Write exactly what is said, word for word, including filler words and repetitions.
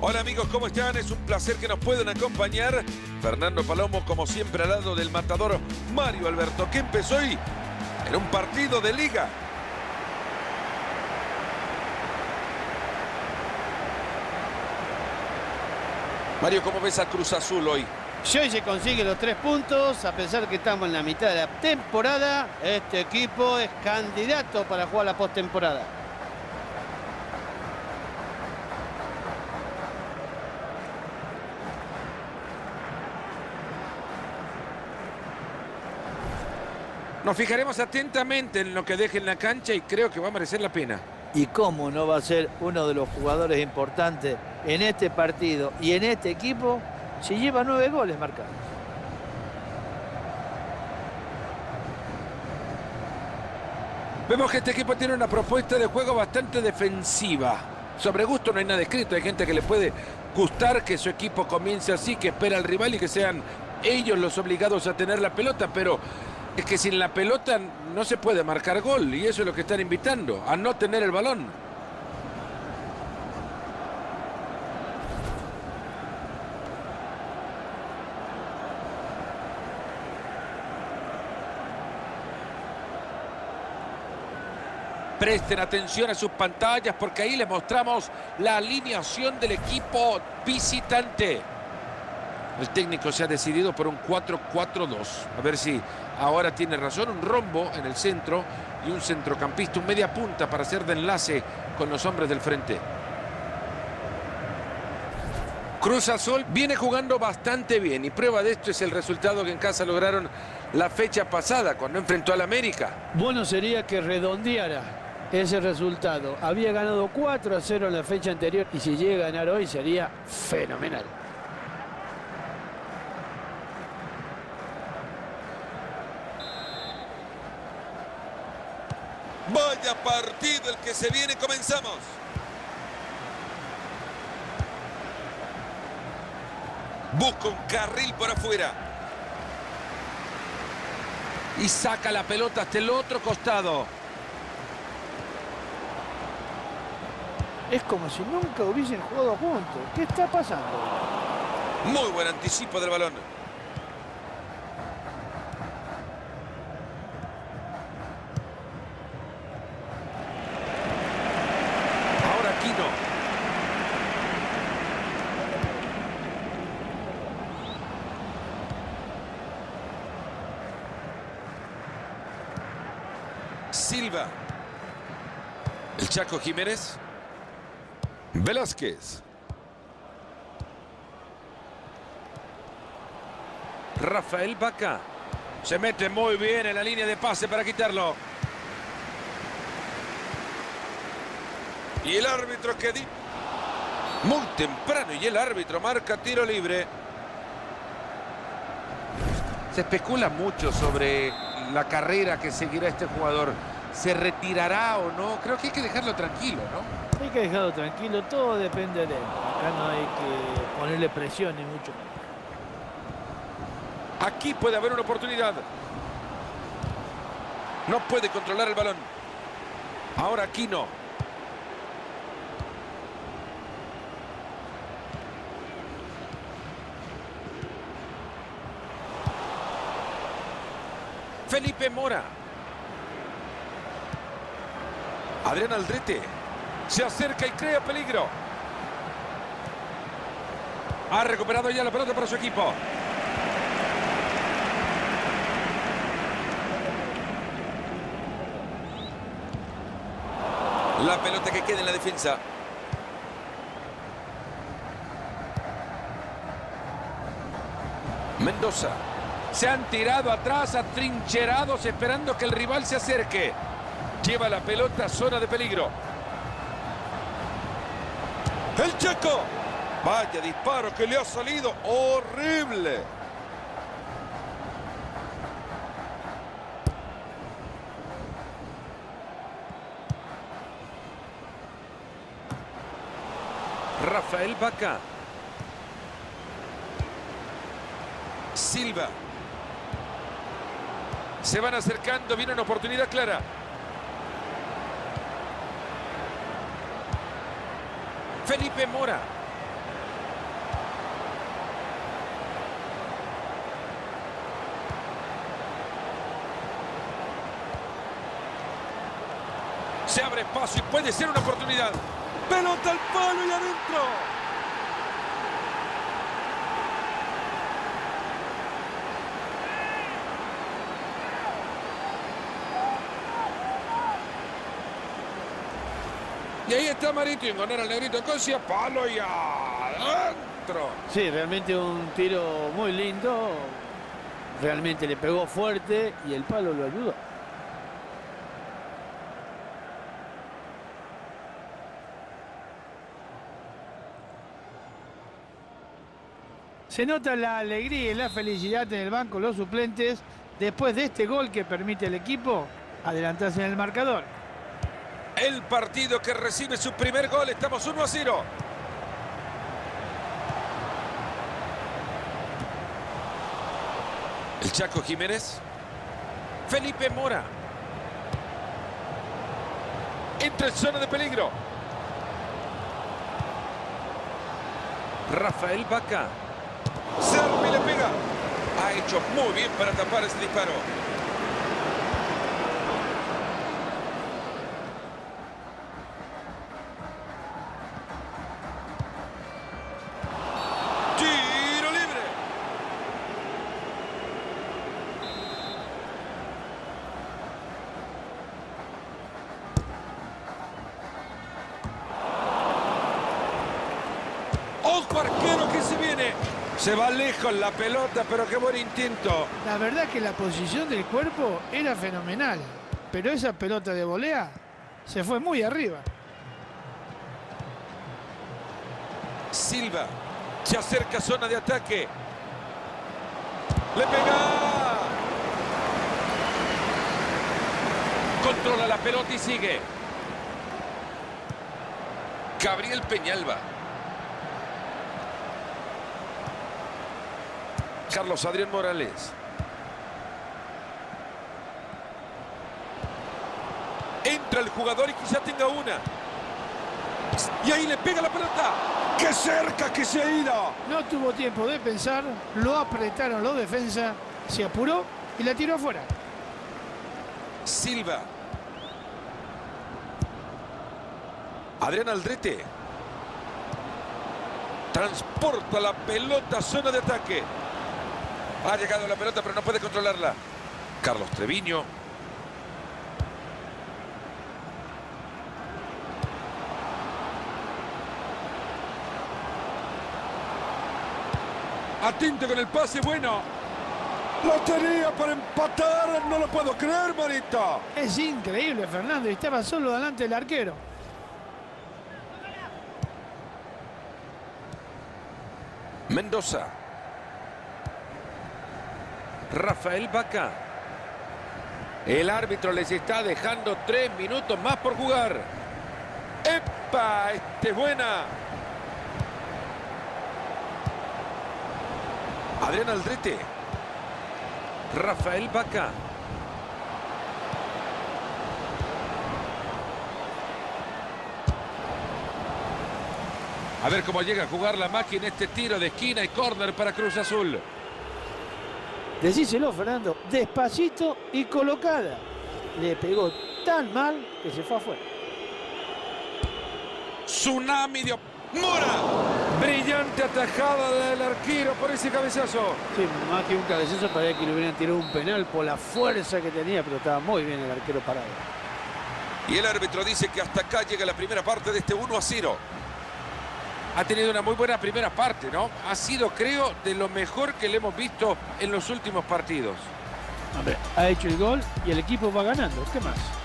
Hola amigos, ¿cómo están? Es un placer que nos puedan acompañar. Fernando Palomo, como siempre, al lado del matador Mario Alberto, que empezó hoy en un partido de liga. Mario, ¿cómo ves a Cruz Azul hoy? Si hoy se consigue los tres puntos, a pesar que estamos en la mitad de la temporada, este equipo es candidato para jugar la postemporada. Nos fijaremos atentamente en lo que deje en la cancha y creo que va a merecer la pena. ¿Y cómo no va a ser uno de los jugadores importantes en este partido y en este equipo si lleva nueve goles marcados? Vemos que este equipo tiene una propuesta de juego bastante defensiva. Sobre gusto no hay nada escrito. Hay gente que le puede gustar que su equipo comience así, que espera al rival y que sean ellos los obligados a tener la pelota, pero es que sin la pelota no se puede marcar gol y eso es lo que están invitando, a no tener el balón. Presten atención a sus pantallas porque ahí les mostramos la alineación del equipo visitante. El técnico se ha decidido por un cuatro cuatro dos. A ver si ahora tiene razón. Un rombo en el centro y un centrocampista, un media punta para hacer de enlace con los hombres del frente. Cruz Azul viene jugando bastante bien y prueba de esto es el resultado que en casa lograron la fecha pasada cuando enfrentó al América. Bueno sería que redondeara ese resultado. Había ganado cuatro a cero en la fecha anterior y si llega a ganar hoy sería fenomenal. Vaya partido el que se viene, comenzamos. Busca un carril por afuera. Y saca la pelota hasta el otro costado. Es como si nunca hubiesen jugado juntos. ¿Qué está pasando? Muy buen anticipo del balón. Silva. El Chaco Jiménez. Velázquez. Rafael Vaca. Se mete muy bien en la línea de pase para quitarlo. Y el árbitro que di... Muy temprano y el árbitro marca tiro libre. Se especula mucho sobre la carrera que seguirá este jugador. ¿Se retirará o no? Creo que hay que dejarlo tranquilo, ¿no? Hay que dejarlo tranquilo, todo depende de él. Acá no hay que ponerle presión ni mucho. Aquí puede haber una oportunidad. No puede controlar el balón. Ahora Aquino. Felipe Mora. Adrián Aldrete. Se acerca y crea peligro. Ha recuperado ya la pelota para su equipo. La pelota que queda en la defensa. Mendoza. Se han tirado atrás, atrincherados, esperando que el rival se acerque. Lleva la pelota a zona de peligro. ¡El Chaco! Vaya disparo que le ha salido. ¡Horrible! Rafael Vaca. Silva. Se van acercando, viene una oportunidad clara. Felipe Mora. Se abre espacio y puede ser una oportunidad. Pelota al palo y adentro. Y ahí está Marito, y ganar al negrito Cosia, palo y adentro. Sí, realmente un tiro muy lindo. Realmente le pegó fuerte y el palo lo ayudó. Se nota la alegría y la felicidad en el banco los suplentes después de este gol que permite al equipo adelantarse en el marcador. El partido que recibe su primer gol. Estamos uno a cero. El Chaco Jiménez. Felipe Mora. Entra en zona de peligro. Rafael Vaca. Servi le pega. Ha hecho muy bien para tapar ese disparo. Tiro libre. ¡Ojo, arquero que se viene! Se va lejos la pelota, pero qué buen intento. La verdad que la posición del cuerpo era fenomenal, pero esa pelota de volea se fue muy arriba. Silva se acerca a zona de ataque. Le pega. Controla la pelota y sigue. Gabriel Peñalba. Carlos Adrián Morales. Entra el jugador y quizá tenga una. Y ahí le pega la pelota. ¡Qué cerca que se ha ido! No tuvo tiempo de pensar, lo apretaron los defensas, se apuró y la tiró afuera. Silva. Adrián Aldrete. Transporta la pelota a zona de ataque. Ha llegado la pelota, pero no puede controlarla. Carlos Treviño. Atento con el pase, bueno. Lo tenía para empatar, no lo puedo creer, Marito. Es increíble, Fernando, y estaba solo delante del arquero. Mendoza. Rafael Vaca. El árbitro les está dejando tres minutos más por jugar. ¡Epa! Este es buena. Adrián Aldrete. Rafael Vaca. A ver cómo llega a jugar la máquina este tiro de esquina y córner para Cruz Azul. Decíselo, Fernando, despacito y colocada. Le pegó tan mal que se fue afuera. Tsunami de Mora. Brillante atajada del arquero por ese cabezazo. Sí, más que un cabezazo, parecía que le hubieran tirado un penal por la fuerza que tenía, pero estaba muy bien el arquero parado. Y el árbitro dice que hasta acá llega la primera parte de este uno a cero. Ha tenido una muy buena primera parte, ¿no? Ha sido, creo, de lo mejor que le hemos visto en los últimos partidos. Ha hecho el gol y el equipo va ganando. ¿Qué más?